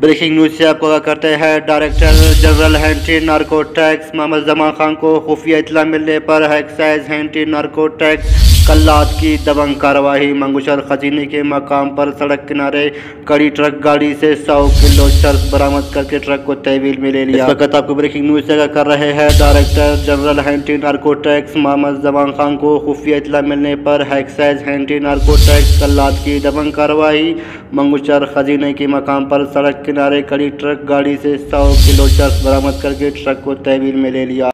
Breaking news से आपको आगाह करते हैं। Director general anti narcotics Mohammad Zaman Khan को खुफिया इत्तला मिलने पर एक्साइज एंटी नारकोटिक्स कल्लात की दबंग कार्रवाई। मंगूशर खजीने के मकाम पर सड़क किनारे कड़ी ट्रक गाड़ी से 100 किलो चर्स बरामद करके ट्रक को तहवील में ले लिया। इस वक्त आपको ब्रेकिंग न्यूज से आगाह कर रहे हैं। Director general anti narcotics Mohammad Zaman Khan को खुफिया इत्तला मिलने पर एक्साइज एंटी नारकोटिक्स कल्लात की दबंग कार्रवाई। मंगूशर खजीने के मकाम पर सड़क किनारे खड़ी ट्रक गाड़ी से 100 किलो चर्स बरामद करके ट्रक को तहवील में ले लिया।